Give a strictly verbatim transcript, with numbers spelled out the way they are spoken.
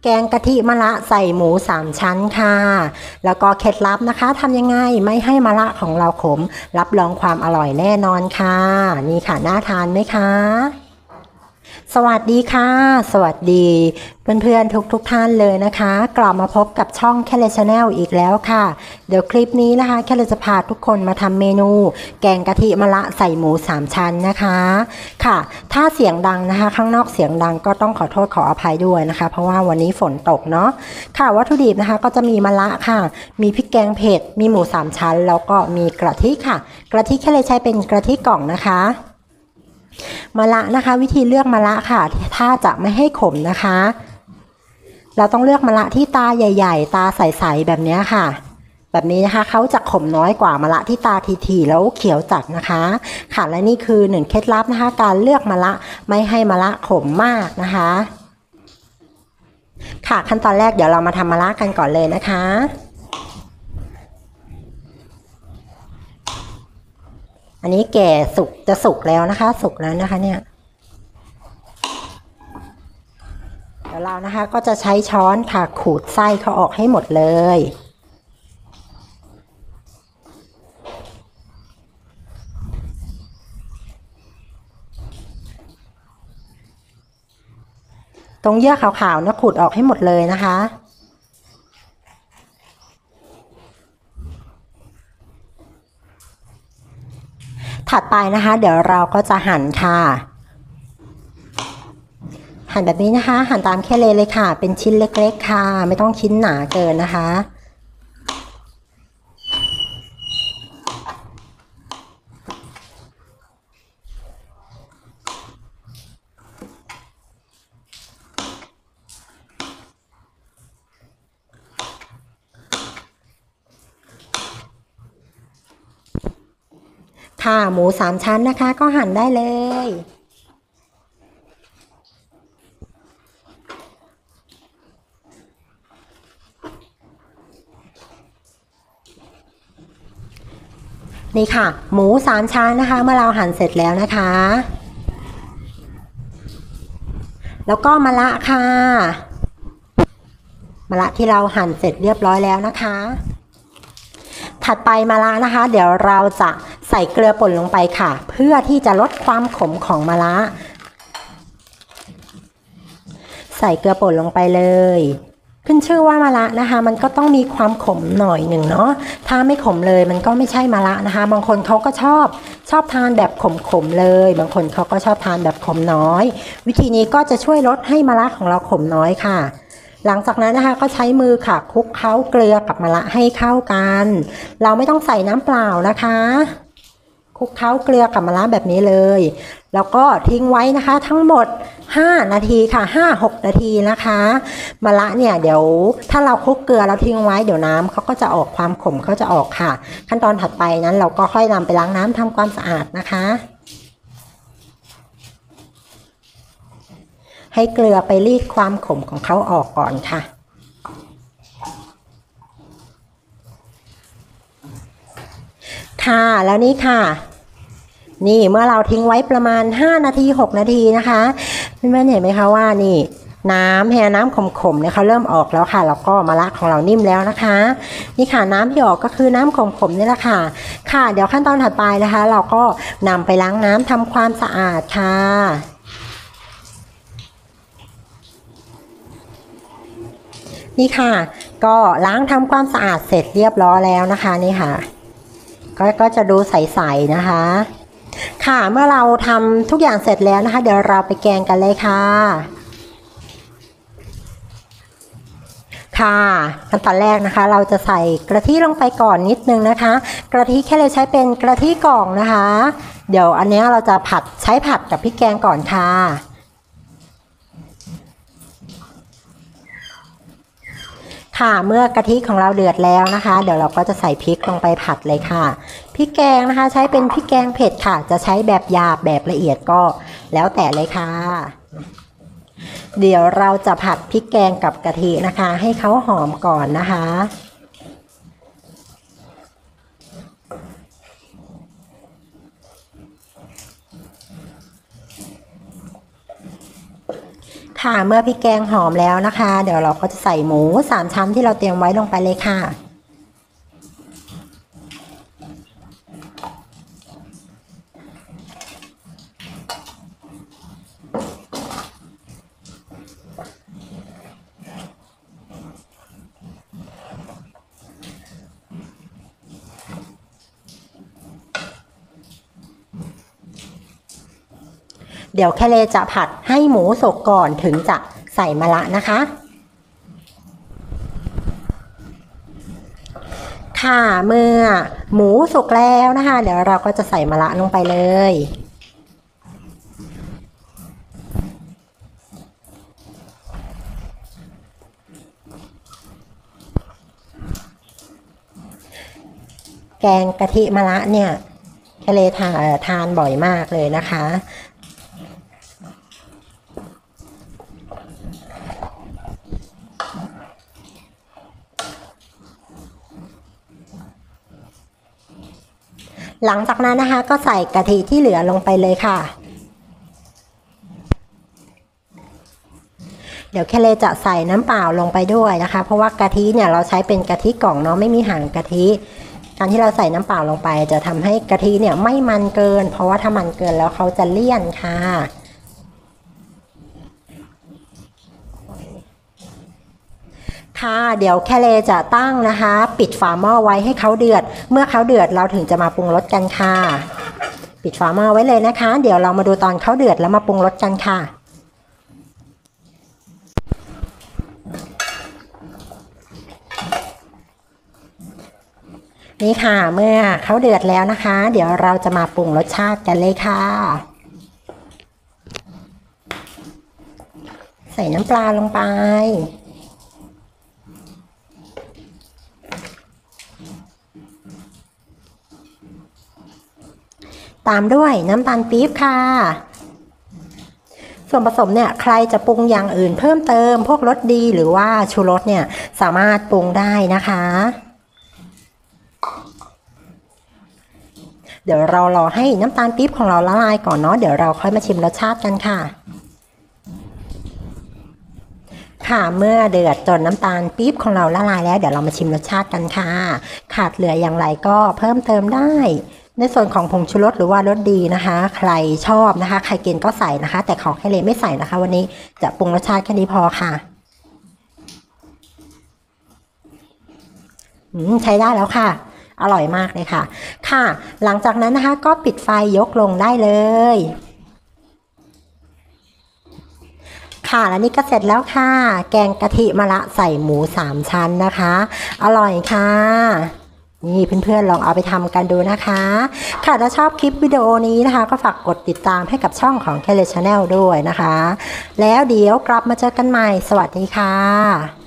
แกงกะทิมะระใส่หมูสามชั้นค่ะแล้วก็เคล็ดลับนะคะทำยังไงไม่ให้มะระของเราขมรับรองความอร่อยแน่นอนค่ะนี่ค่ะน่าทานไหมคะสวัสดีค่ะสวัสดีเพื่อนๆทุกๆ ท่านเลยนะคะกลับมาพบกับช่องแคลชาแนลอีกแล้วค่ะเดี๋ยวคลิปนี้นะคะแคลจะพาทุกคนมาทำเมนูแกงกะทิมะระใส่หมูสามชั้นนะคะค่ะถ้าเสียงดังนะคะข้างนอกเสียงดังก็ต้องขอโทษขออภัยด้วยนะคะเพราะว่าวันนี้ฝนตกเนาะค่ะวัตถุดิบนะคะก็จะมีมะระค่ะมีพริกแกงเผ็ดมีหมูสามชั้นแล้วก็มีกะทิค่ะกะทิแคลใช้เป็นกะทิกล่องนะคะมะระนะคะวิธีเลือกมะระค่ะถ้าจะไม่ให้ขมนะคะเราต้องเลือกมะระที่ตาใหญ่ๆตาใสๆแบบนี้ค่ะแบบนี้นะคะเขาจะขมน้อยกว่ามะระที่ตาทีๆแล้วเขียวจัดนะคะค่ะและนี่คือหนึ่งเคล็ดลับนะคะการเลือกมะระไม่ให้มะระขมมากนะคะค่ะขั้นตอนแรกเดี๋ยวเรามาทำมะระกันก่อนเลยนะคะอันนี้แก่สุกจะสุกแล้วนะคะสุกแล้วนะคะเนี่ยเดี๋ยวเรานะคะก็จะใช้ช้อนค่ะขูดไส้เขาออกให้หมดเลยตรงเยื่อขาวๆนะขูดออกให้หมดเลยนะคะถัดไปนะคะเดี๋ยวเราก็จะหั่นค่ะหั่นแบบนี้นะคะหั่นตามแค่เลเลยค่ะเป็นชิ้นเล็กๆค่ะไม่ต้องชิ้นหนาเกินนะคะค่ะหมูสามชั้นนะคะก็หั่นได้เลยนี่ค่ะหมูสามชั้นนะคะเมื่อเราหั่นเสร็จแล้วนะคะแล้วก็มะระค่ะมะระที่เราหั่นเสร็จเรียบร้อยแล้วนะคะถัดไปมะระนะคะเดี๋ยวเราจะใส่เกลือป่นลงไปค่ะเพื่อที่จะลดความขมของมะระใส่เกลือป่นลงไปเลยขึ้นชื่อว่ามะระนะคะมันก็ต้องมีความขมหน่อยหนึ่งเนาะถ้าไม่ขมเลยมันก็ไม่ใช่มะระนะคะบางคนเขาก็ชอบชอบทานแบบขมๆเลยบางคนเขาก็ชอบทานแบบขมน้อยวิธีนี้ก็จะช่วยลดให้มะระของเราขมน้อยค่ะหลังจากนั้นนะคะก็ใช้มือค่ะคลุกเคล้าเกลือกับมะระให้เข้ากันเราไม่ต้องใส่น้ำเปล่านะคะคลุกเคล้าเกลือกับมะระแบบนี้เลยแล้วก็ทิ้งไว้นะคะทั้งหมดห้านาทีค่ะ ห้าหก นาทีนะคะมะระเนี่ยเดี๋ยวถ้าเราคลุกเกลือแล้วทิ้งไว้เดี๋ยวน้ำเขาก็จะออกความขมเขาจะออกค่ะขั้นตอนถัดไปนั้นเราก็ค่อยนำไปล้างน้ำทำความสะอาดนะคะให้เกลือไปรีดความขมของเขาออกก่อนค่ะค่ะแล้วนี่ค่ะนี่เมื่อเราทิ้งไว้ประมาณห้านาทีหกนาทีนะคะเพื่อนๆเห็นไหมคะว่านี่น้ำแห่น้ำขมๆเนี่ยเขาเริ่มออกแล้วค่ะแล้วก็มะระของเรานิ่มแล้วนะคะนี่ค่ะน้ำที่ออกก็คือน้ำขมๆนี่แหละค่ะค่ะเดี๋ยวขั้นตอนถัดไปนะคะเราก็นำไปล้างน้ำทำความสะอาดค่ะนี่ค่ะก็ล้างทำความสะอาดเสร็จเรียบร้อยแล้วนะคะนี่ค่ะก็ก็จะดูใสๆนะคะค่ะเมื่อเราทำทุกอย่างเสร็จแล้วนะคะเดี๋ยวเราไปแกงกันเลยค่ะค่ะขั้นตอนแรกนะคะเราจะใส่กะทิลงไปก่อนนิดนึงนะคะกะทิแค่เลยใช้เป็นกะทิกล่องนะคะเดี๋ยวอันนี้เราจะผัดใช้ผัดกับพริกแกงก่อนค่ะค่ะเมื่อกะทิของเราเดือดแล้วนะคะเดี๋ยวเราก็จะใส่พริกลงไปผัดเลยค่ะพริกแกงนะคะใช้เป็นพริกแกงเผ็ดค่ะจะใช้แบบหยาบแบบละเอียดก็แล้วแต่เลยค่ะเดี๋ยวเราจะผัดพริกแกงกับกะทินะคะให้เขาหอมก่อนนะคะ คค่ะเมื่อพริกแกงหอมแล้วนะคะเดี๋ยวเราก็จะใส่หมูสามชั้นที่เราเตรียมไว้ลงไปเลยค่ะเดี๋ยวแคเลจะผัดให้หมูสุกก่อนถึงจะใส่มะระนะคะค่ะเมื่อหมูสุกแล้วนะคะเดี๋ยวเราก็จะใส่มะระลงไปเลยแกงกะทิมะระเนี่ยแคเลทานทานบ่อยมากเลยนะคะหลังจากนั้นนะคะก็ใส่กะทิที่เหลือลงไปเลยค่ะเดี๋ยวแคเลจะใส่น้ำเปล่าลงไปด้วยนะคะเพราะว่ากะทิเนี่ยเราใช้เป็นกะทิกล่องเนาะไม่มีหางกะทิการที่เราใส่น้ำเปล่าลงไปจะทำให้กะทิเนี่ยไม่มันเกินเพราะว่าถ้ามันเกินแล้วเขาจะเลี่ยนค่ะค่ะเดี๋ยวแคเลจะตั้งนะคะปิดฝาหม้อไว้ให้เขาเดือดเมื่อเขาเดือดเราถึงจะมาปรุงรสกันค่ะปิดฝาหม้อไว้เลยนะคะเดี๋ยวเรามาดูตอนเขาเดือดแล้วมาปรุงรสกันค่ะนี่ค่ะเมื่อเขาเดือดแล้วนะคะเดี๋ยวเราจะมาปรุงรสชาติกันเลยค่ะใส่น้ำปลาลงไปตามด้วยน้ำตาลปี๊บค่ะส่วนผสมเนี่ยใครจะปรุงอย่างอื่นเพิ่มเติมพวกรสดีหรือว่าชูรสเนี่ยสามารถปรุงได้นะคะเดี๋ยวเรารอให้น้ำตาลปี๊บของเราละลายก่อนเนาะเดี๋ยวเราค่อยมาชิมรสชาติกันค่ะค่ะเมื่อเดือดจนน้ำตาลปี๊บของเราละลายแล้วเดี๋ยวเรามาชิมรสชาติกันค่ะขาดเหลืออย่างไรก็เพิ่มเติมได้ในส่วนของผงชูรสหรือว่ารสดีนะคะใครชอบนะคะใครกินก็ใส่นะคะแต่ของแคเลไม่ใส่นะคะวันนี้จะปรุงรสชาติแค่นี้พอค่ะใช้ได้แล้วค่ะอร่อยมากเลยค่ะค่ะหลังจากนั้นนะคะก็ปิดไฟยกลงได้เลยค่ะและนี่ก็เสร็จแล้วค่ะแกงกะทิมะระใส่หมูสามชั้นนะคะอร่อยค่ะนี่เพื่อนๆลองเอาไปทำกันดูนะคะค่ะถ้าชอบคลิปวิดีโอนี้นะคะก็ฝากกดติดตามให้กับช่องของ Kelly Channel ด้วยนะคะแล้วเดี๋ยวกลับมาเจอกันใหม่สวัสดีค่ะ